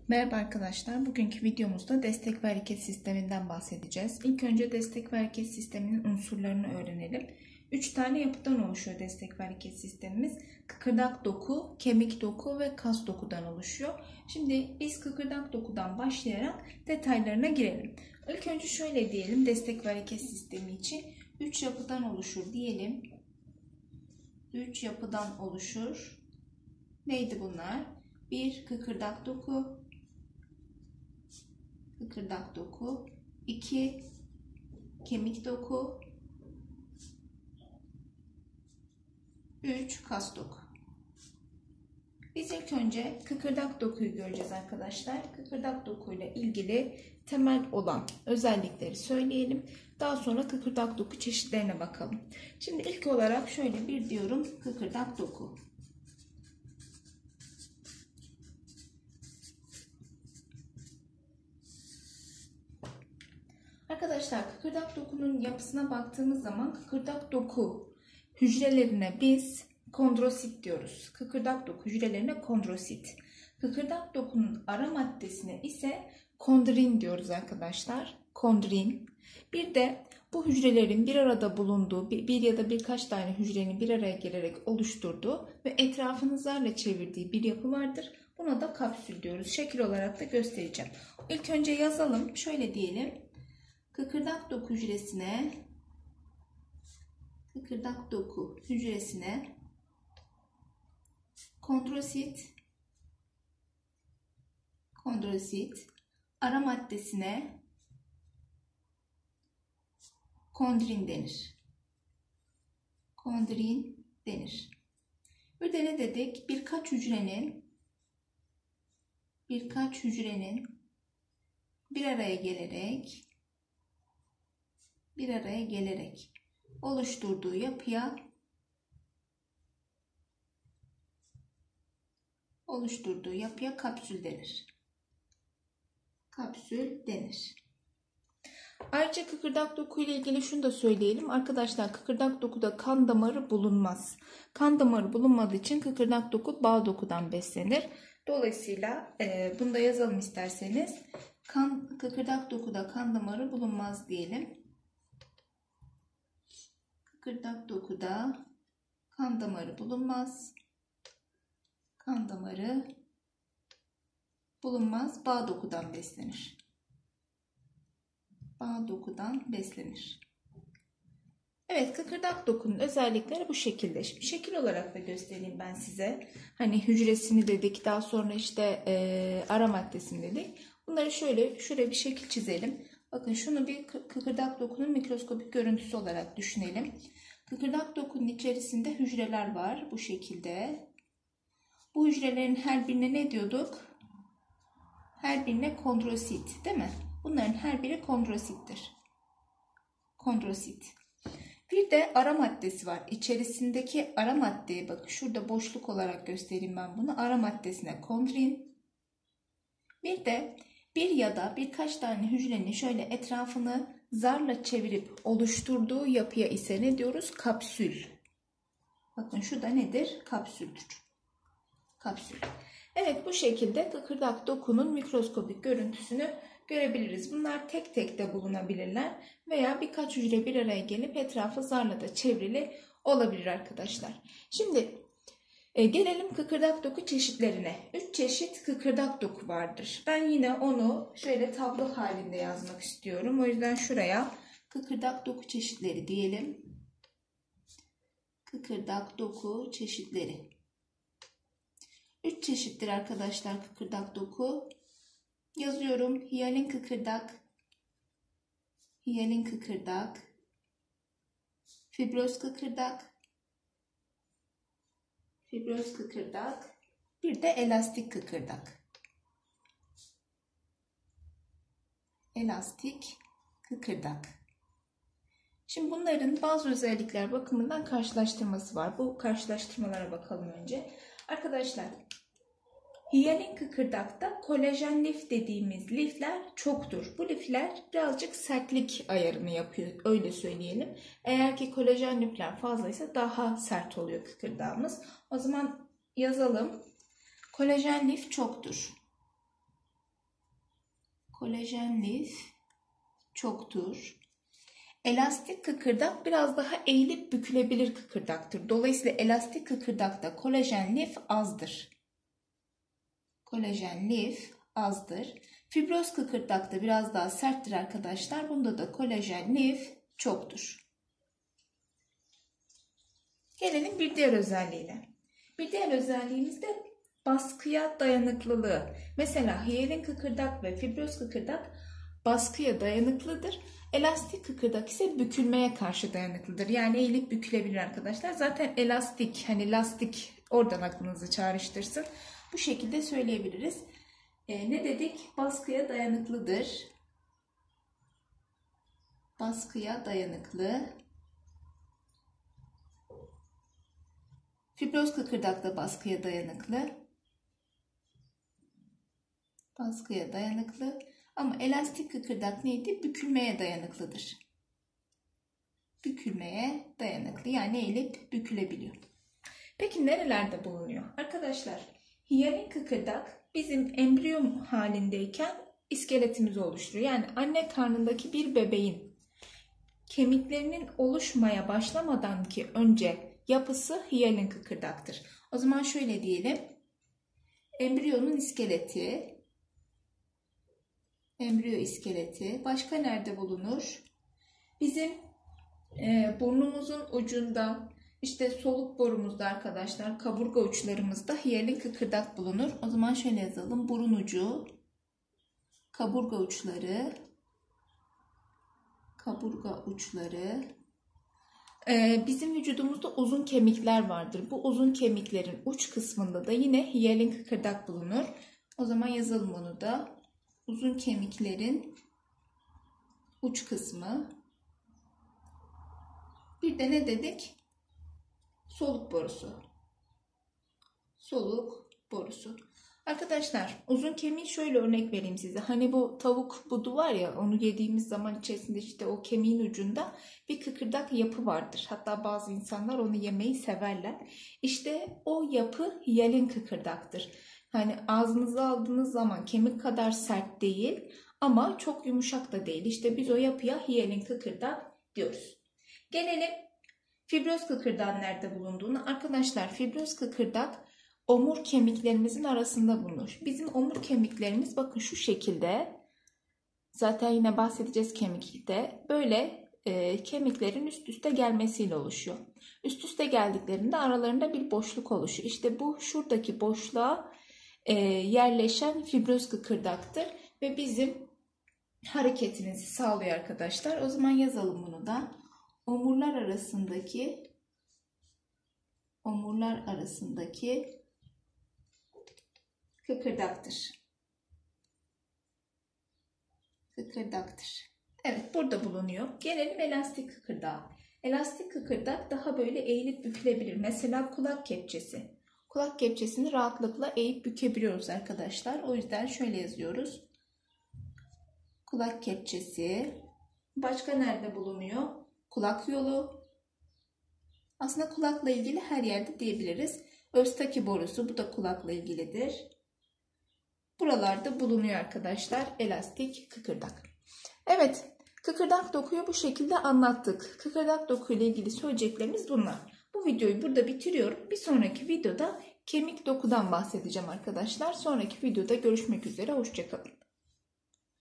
Merhaba arkadaşlar. Bugünkü videomuzda destek ve hareket sisteminden bahsedeceğiz. İlk önce destek ve hareket sisteminin unsurlarını öğrenelim. 3 tane yapıdan oluşuyor destek ve hareket sistemimiz. Kıkırdak doku, kemik doku ve kas dokudan oluşuyor. Şimdi biz kıkırdak dokudan başlayarak detaylarına girelim. İlk önce şöyle diyelim, destek ve hareket sistemi için 3 yapıdan oluşur diyelim. 3 yapıdan oluşur. Neydi bunlar? 1. Kıkırdak doku. 2. Kemik doku. 3. Kas doku. Biz ilk önce kıkırdak dokuyu göreceğiz arkadaşlar. Kıkırdak dokuyla ilgili temel olan özellikleri söyleyelim. Daha sonra kıkırdak doku çeşitlerine bakalım. Şimdi ilk olarak şöyle bir diyorum, kıkırdak doku. Arkadaşlar, kıkırdak dokunun yapısına baktığımız zaman kıkırdak doku hücrelerine biz kondrosit diyoruz. Kıkırdak doku hücrelerine kondrosit. Kıkırdak dokunun ara maddesine ise kondrin diyoruz arkadaşlar. Kondrin. Bir de bu hücrelerin bir arada bulunduğu, bir ya da birkaç tane hücrenin bir araya gelerek oluşturduğu ve etrafını zarla çevirdiği bir yapı vardır. Buna da kapsül diyoruz. Şekil olarak da göstereceğim. İlk önce yazalım. Şöyle diyelim. Kıkırdak doku hücresine kondrosit, ara maddesine kondrin denir. Bir de ne dedik? Birkaç hücrenin bir araya gelerek oluşturduğu yapıya kapsül denir. Ayrıca kıkırdak doku ile ilgili şunu da söyleyelim. Arkadaşlar, kıkırdak dokuda kan damarı bulunmaz. Kan damarı bulunmadığı için kıkırdak doku bağ dokudan beslenir. Dolayısıyla bunu da yazalım isterseniz. Kıkırdak dokuda kan damarı bulunmaz diyelim. Kıkırdak dokuda kan damarı bulunmaz. Bağ dokudan beslenir. Evet, kıkırdak dokunun özellikleri bu şekilde. Şimdi şekil olarak da göstereyim ben size. Hani hücresini dedik, daha sonra işte ara maddesini dedik. Bunları şöyle bir şekil çizelim. Bakın, şunu bir kıkırdak dokunun mikroskopik görüntüsü olarak düşünelim. Kıkırdak dokunun içerisinde hücreler var bu şekilde. Bu hücrelerin her birine ne diyorduk? Her birine kondrosit, değil mi? Bunların her biri kondrosittir. Bir de ara maddesi var. İçerisindeki ara maddeye bakın. Şurada boşluk olarak göstereyim ben bunu. Ara maddesine kondrin. Bir de bir ya da birkaç tane hücrenin şöyle etrafını zarla çevirip oluşturduğu yapıya ise ne diyoruz? Kapsül. Bakın, şu da nedir? Kapsüldür. Evet, bu şekilde kıkırdak dokunun mikroskopik görüntüsünü görebiliriz. Bunlar tek tek de bulunabilirler veya birkaç hücre bir araya gelip etrafı zarla da çevrili olabilir arkadaşlar. Şimdi gelelim kıkırdak doku çeşitlerine. 3 çeşit kıkırdak doku vardır. Ben yine onu şöyle tablo halinde yazmak istiyorum. O yüzden şuraya kıkırdak doku çeşitleri diyelim. Kıkırdak doku çeşitleri. 3 çeşittir arkadaşlar kıkırdak doku. Yazıyorum. Hiyalin kıkırdak, fibroz kıkırdak, bir de elastik kıkırdak. Şimdi bunların bazı özellikler bakımından karşılaştırması var. Bu karşılaştırmalara bakalım önce. Arkadaşlar, hiyalin kıkırdakta kolajen lif dediğimiz lifler çoktur. Bu lifler birazcık sertlik ayarını yapıyor, öyle söyleyelim. Eğer ki kolajen lifler fazlaysa daha sert oluyor kıkırdağımız. O zaman yazalım. Kolajen lif çoktur. Kolajen lif çoktur. Elastik kıkırdak biraz daha eğilip bükülebilir kıkırdaktır. Dolayısıyla elastik kıkırdakta kolajen lif azdır. Kolajen lif azdır. Fibroz kıkırdakta biraz daha serttir arkadaşlar. Bunda da kolajen lif çoktur. Gelelim bir diğer özelliğine. Bir diğer özelliğimiz de baskıya dayanıklılığı. Mesela hiyalin kıkırdak ve fibroz kıkırdak baskıya dayanıklıdır. Elastik kıkırdak ise bükülmeye karşı dayanıklıdır. Yani eğilip bükülebilir arkadaşlar. Zaten elastik, hani lastik, oradan aklınızı çağrıştırsın. Bu şekilde söyleyebiliriz. Ne dedik? Baskıya dayanıklıdır. Baskıya dayanıklı. Fibroz kıkırdak da baskıya dayanıklı. Baskıya dayanıklı. Ama elastik kıkırdak neydi? Bükülmeye dayanıklıdır. Bükülmeye dayanıklı. Yani eğilip bükülebiliyor. Peki nerelerde bulunuyor? Arkadaşlar, hiyalin kıkırdak bizim embriyo halindeyken iskeletimizi oluşturuyor. Yani anne karnındaki bir bebeğin kemiklerinin oluşmaya başlamadan ki önce yapısı hiyalin kıkırdaktır. O zaman şöyle diyelim. Embriyonun iskeleti, embriyo iskeleti başka nerede bulunur? Bizim burnumuzun ucunda, işte soluk borumuzda arkadaşlar, kaburga uçlarımızda hiyalin kıkırdak bulunur. O zaman şöyle yazalım. Burun ucu, kaburga uçları, kaburga uçları. Bizim vücudumuzda uzun kemikler vardır. Bu uzun kemiklerin uç kısmında da yine hiyalin kıkırdak bulunur. O zaman yazalım onu da. Uzun kemiklerin uç kısmı. Bir de ne dedik? Soluk borusu. Soluk borusu. Arkadaşlar, uzun kemiği şöyle örnek vereyim size. Hani bu tavuk budu var ya, onu yediğimiz zaman içerisinde işte o kemiğin ucunda bir kıkırdak yapı vardır. Hatta bazı insanlar onu yemeyi severler. İşte o yapı hiyalin kıkırdaktır. Hani ağzınıza aldığınız zaman kemik kadar sert değil ama çok yumuşak da değil. İşte biz o yapıya hiyalin kıkırdak diyoruz. Gelelim fibroz kıkırdağın nerede bulunduğunu. Arkadaşlar, fibroz kıkırdak omur kemiklerimizin arasında bulunur. Bizim omur kemiklerimiz bakın şu şekilde. Zaten yine bahsedeceğiz kemikte. Böyle kemiklerin üst üste gelmesiyle oluşuyor. Üst üste geldiklerinde aralarında bir boşluk oluşuyor. İşte bu şuradaki boşluğa yerleşen fibroz kıkırdaktır. Ve bizim hareketimizi sağlıyor arkadaşlar. O zaman yazalım bunu da. Omurlar arasındaki kıkırdaktır. Kıkırdaktır. Evet, burada bulunuyor. Gelelim elastik kıkırdağa. Elastik kıkırdak daha böyle eğilip bükülebilir. Mesela kulak kepçesi. Kulak kepçesini rahatlıkla eğip bükebiliyoruz arkadaşlar. O yüzden şöyle yazıyoruz. Kulak kepçesi. Başka nerede bulunuyor? Kulak yolu. Aslında kulakla ilgili her yerde diyebiliriz. Öztaki borusu, bu da kulakla ilgilidir. Buralarda bulunuyor arkadaşlar elastik kıkırdak. Evet, kıkırdak dokuyu bu şekilde anlattık. Kıkırdak doku ile ilgili söyleyeceklerimiz bunlar. Bu videoyu burada bitiriyorum. Bir sonraki videoda kemik dokudan bahsedeceğim arkadaşlar. Sonraki videoda görüşmek üzere. Hoşça kalın.